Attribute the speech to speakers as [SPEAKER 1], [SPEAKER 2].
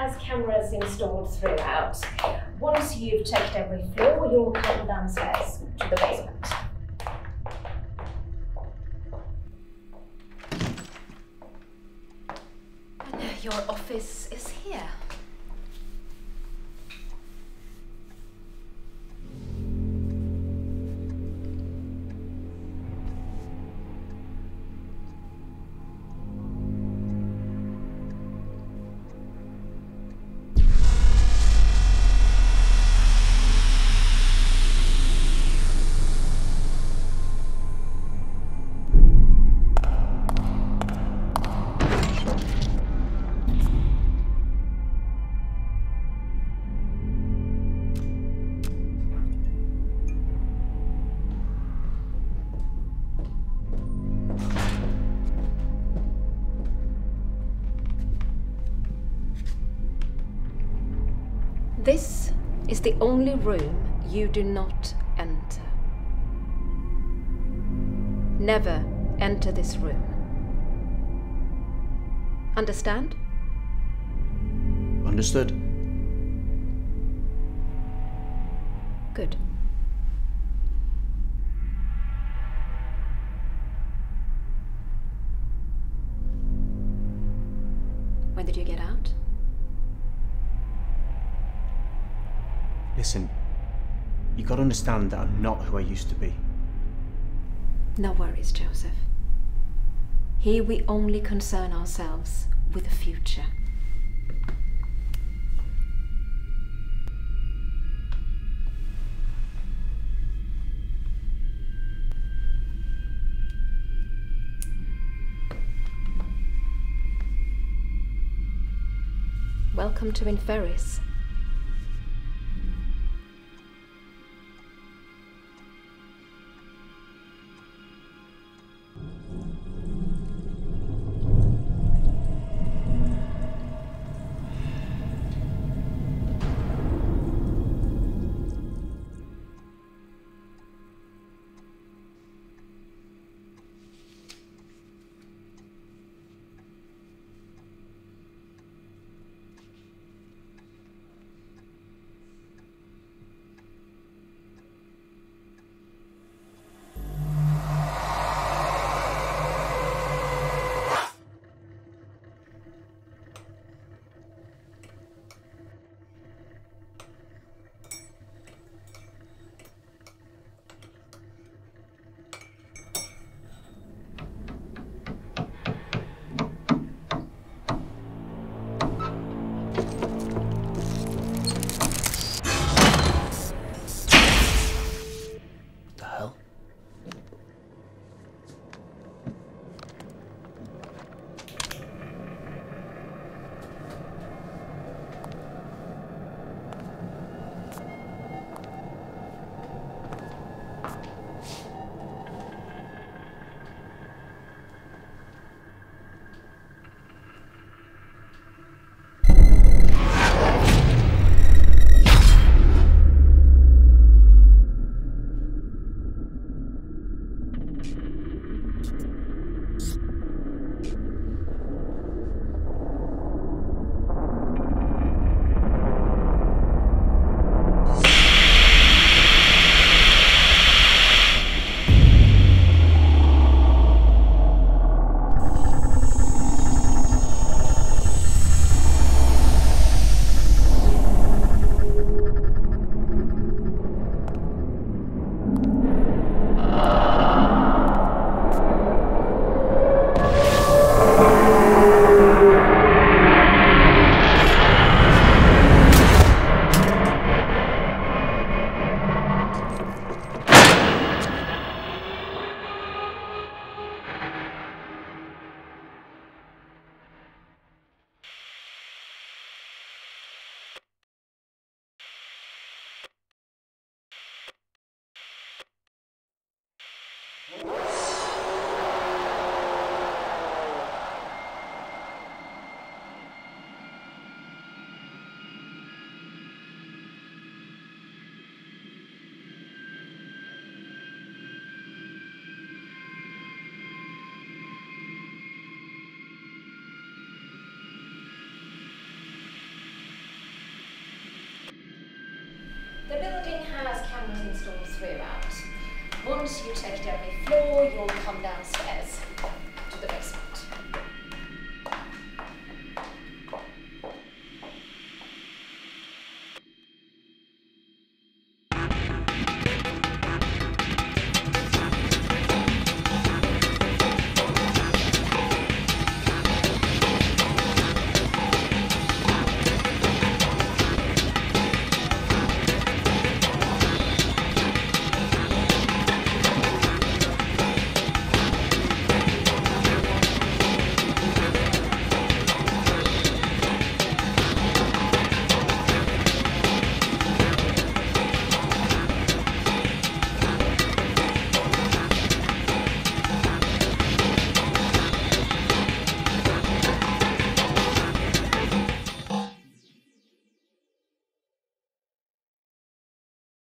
[SPEAKER 1] has cameras installed throughout. Once you've checked every floor, you'll come downstairs to the basement.
[SPEAKER 2] And your office is here. This is the only room you do not enter. Never enter this room. Understand?
[SPEAKER 3] Understood.
[SPEAKER 2] Good. When did you get out?
[SPEAKER 3] Listen, you gotta understand that I'm not who I used to be.
[SPEAKER 2] No worries, Joseph. Here we only concern ourselves with the future. Welcome to Inferis.
[SPEAKER 1] cameras installed throughout. Once you've checked every floor, you'll come downstairs.